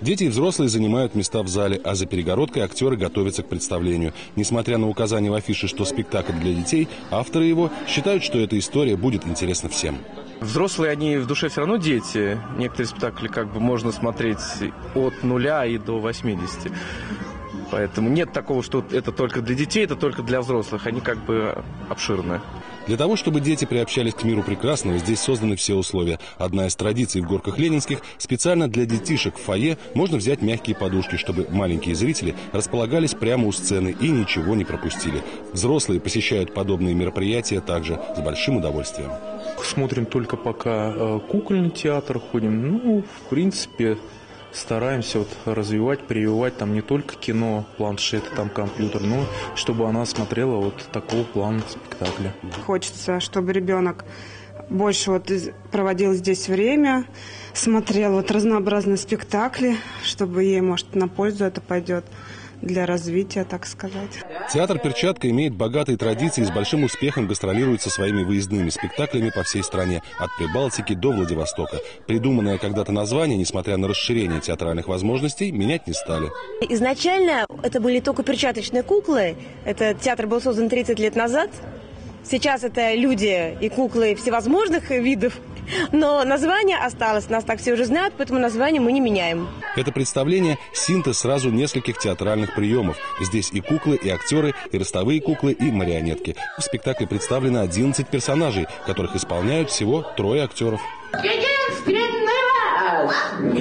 Дети и взрослые занимают места в зале, а за перегородкой актеры готовятся к представлению. Несмотря на указание в афише, что спектакль для детей, авторы его считают, что эта история будет интересна всем. Взрослые, они в душе все равно дети. Некоторые спектакли можно смотреть от 0 и до 80. Поэтому нет такого, что это только для детей, это только для взрослых. Они обширны. Для того, чтобы дети приобщались к миру прекрасного, здесь созданы все условия. Одна из традиций в Горках Ленинских – специально для детишек в фойе можно взять мягкие подушки, чтобы маленькие зрители располагались прямо у сцены и ничего не пропустили. Взрослые посещают подобные мероприятия также с большим удовольствием. Смотрим только пока кукольный театр, ходим. В принципе, стараемся развивать, прививать не только кино, планшет, компьютер, но чтобы она смотрела такого плана спектакля. Хочется, чтобы ребенок больше проводил здесь время, смотрел разнообразные спектакли, чтобы ей, может, на пользу это пойдет. Для развития, так сказать. Театр «Перчатка» имеет богатые традиции и с большим успехом гастролирует со своими выездными спектаклями по всей стране, от Прибалтики до Владивостока. Придуманное когда-то название, несмотря на расширение театральных возможностей, менять не стали. Изначально это были только перчаточные куклы. Этот театр был создан 30 лет назад. Сейчас это люди и куклы всевозможных видов. Но название осталось, нас так все уже знают, поэтому название мы не меняем. Это представление – синтез сразу нескольких театральных приемов. Здесь и куклы, и актеры, и ростовые куклы, и марионетки. В спектакле представлено 11 персонажей, которых исполняют всего 3 актеров. Единственный раз!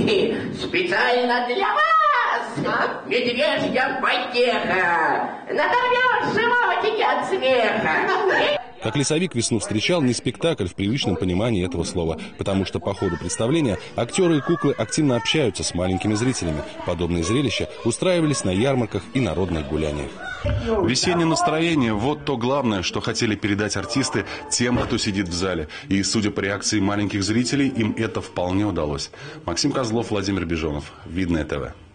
Специально для вас! Медвежья потеха! Надорвешь животики от смеха! Как лесовик весну встречал, не спектакль в привычном понимании этого слова, потому что по ходу представления актеры и куклы активно общаются с маленькими зрителями. Подобные зрелища устраивались на ярмарках и народных гуляниях. Весеннее настроение – вот то главное, что хотели передать артисты тем, кто сидит в зале. И, судя по реакции маленьких зрителей, им это вполне удалось. Максим Козлов, Владимир Бежонов. Видное ТВ.